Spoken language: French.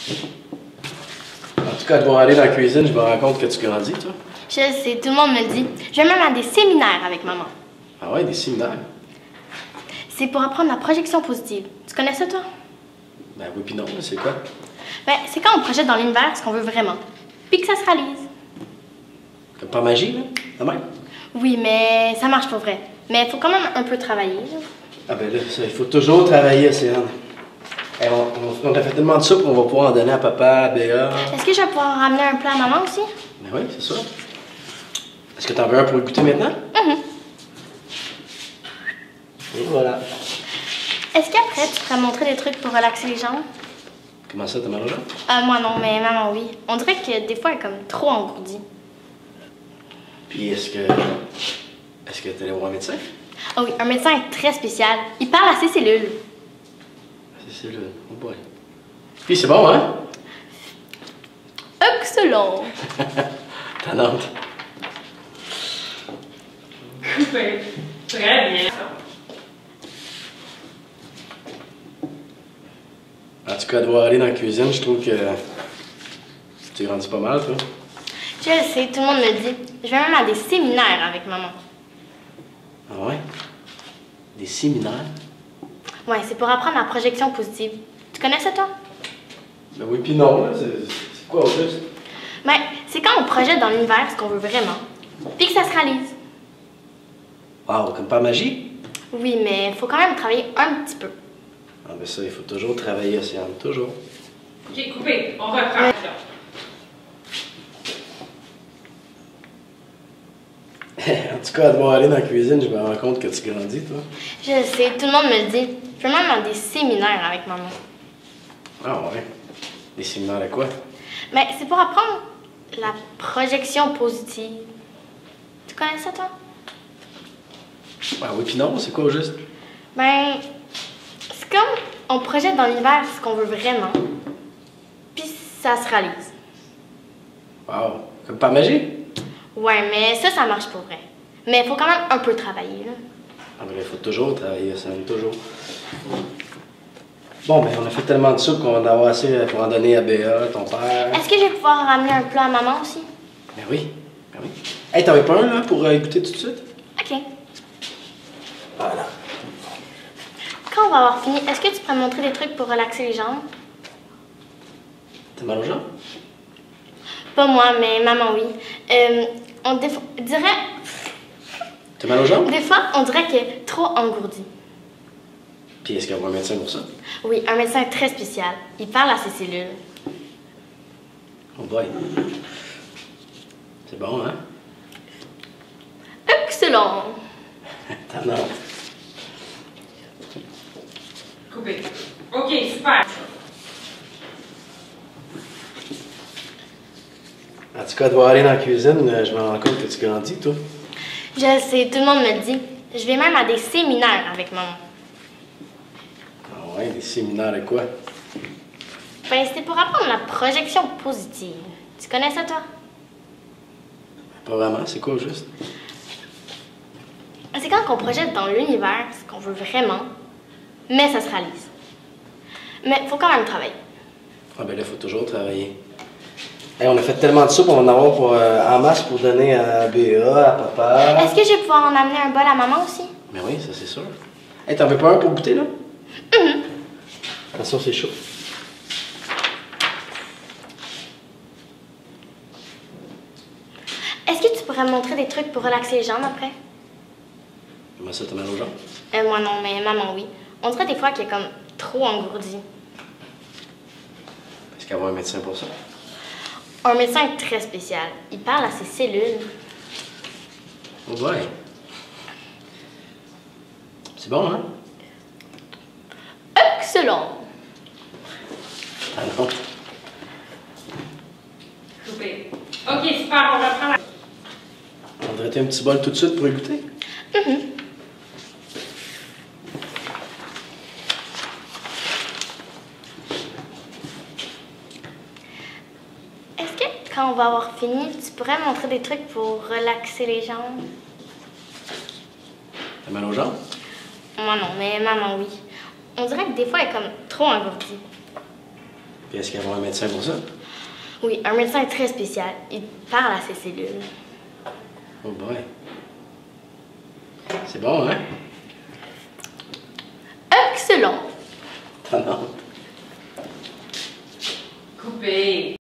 En tout cas, de voir aller dans la cuisine, je me rends compte que tu grandis, toi. Je sais, tout le monde me le dit. Je vais même à des séminaires avec maman. Ah ouais, des séminaires. C'est pour apprendre la projection positive. Tu connais ça, toi? Ben oui, puis non, c'est quoi? Ben, c'est quand on projette dans l'univers ce qu'on veut vraiment. Puis que ça se réalise. Comme par magie, là? De même? Oui, mais ça marche pour vrai. Mais il faut quand même un peu travailler. Là. Ah ben là, ça, il faut toujours travailler, Océane. Hey, on a fait tellement de soupe qu'on va pouvoir en donner à papa, à Béa. Est-ce que je vais pouvoir ramener un plat à maman aussi? Ben oui, c'est ça. Est-ce que t'en veux un pour le goûter maintenant? Et voilà. Est-ce qu'après, tu pourrais montrer des trucs pour relaxer les jambes? Comment ça, t'as mal aux jambes? Moi non, mais maman oui. On dirait que des fois, elle est comme trop engourdie. Puis est-ce que t'es allé voir un médecin? Ah oui, un médecin très spécial. Il parle à ses cellules. C'est le... Oh boy. Puis c'est bon, hein? Excellent! Tannante. Super. Très bien. En tout cas, devoir aller dans la cuisine, je trouve que tu grandis pas mal, toi. Je le sais, tout le monde me le dit. Je vais même à des séminaires avec maman. Ah ouais? Des séminaires? Ouais, c'est pour apprendre la projection positive. Tu connais ça, toi? Ben oui, puis non, là. C'est quoi au juste? Ben, c'est quand on projette dans l'univers ce qu'on veut vraiment. Puis que ça se réalise. Wow, comme par magie? Oui, mais il faut quand même travailler un petit peu. Ah ben ça, il faut toujours travailler, Océane, toujours. OK, coupé. On reprend. Là. En tout cas, devoir aller dans la cuisine, je me rends compte que tu grandis, toi. Je le sais, tout le monde me le dit. Je vais même à des séminaires avec maman. Ah ouais? Des séminaires de quoi? Ben, c'est pour apprendre la projection positive. Tu connais ça, toi? Ah oui, puis non, c'est quoi au juste? Ben, c'est comme on projette dans l'univers ce qu'on veut vraiment. Puis ça se réalise. Wow, comme par magie? Ouais, mais ça marche pour vrai. Mais il faut quand même un peu travailler, là. Ah ben il faut toujours travailler, Océane, toujours. Bon, ben on a fait tellement de soupe qu'on va en avoir assez pour en donner à Béa, ton père. Est-ce que je vais pouvoir ramener un plat à maman aussi? Ben oui, ben oui. Hey, t'en veux pas un, là, pour goûter tout de suite? OK. Voilà. Quand on va avoir fini, est-ce que tu pourrais me montrer des trucs pour relaxer les jambes? T'as mal aux jambes? Pas moi, mais maman, oui. On dirait... T'as mal aux jambes? Des fois, on dirait qu'elle est trop engourdie. Puis est-ce qu'il y a un médecin pour ça? Oui, un médecin très spécial. Il parle à ses cellules. Oh boy. C'est bon, hein? Excellent! Tannante. Coupé. OK, super. En tout cas, devoir aller dans la cuisine, je me rends compte que tu grandis, toi. Je le sais, tout le monde me le dit. Je vais même à des séminaires avec maman. Ah ouais, des séminaires de quoi? Ben, c'était pour apprendre la projection positive. Tu connais ça, toi? Pas vraiment, c'est quoi au juste? C'est quand on projette dans l'univers ce qu'on veut vraiment, mais ça se réalise. Mais faut quand même travailler. Ah ben là, il faut toujours travailler. Hey, on a fait tellement de soupe, on va en avoir pour, en masse pour donner à Béa, à papa. Est-ce que je vais pouvoir en amener un bol à maman aussi? Ben oui, ça c'est sûr. Hey, t'en veux pas un pour goûter, là? Attention, c'est chaud. Est-ce que tu pourrais me montrer des trucs pour relaxer les jambes après? Comment ça, t'as mal aux jambes? Moi non, mais maman oui. On dirait des fois qu'elle est comme trop engourdie. Est-ce qu'il y a un médecin pour ça? Un médecin très spécial. Il parle à ses cellules. Oh boy. C'est bon, hein? Excellent! Ah non. Coupé. OK, super. On reprend la... On devrait un petit bol tout de suite pour y goûter? Est-ce que quand on va avoir fini, tu pourrais me montrer des trucs pour relaxer les jambes? T'as mal aux jambes? Moi non, mais maman oui. On dirait que des fois elle est comme trop engourdie. Puis est-ce qu'il y a un médecin pour ça? Oui, un médecin très spécial. Il parle à ses cellules. Oh boy. C'est bon, hein? Excellent! T'en as honte. Coupé.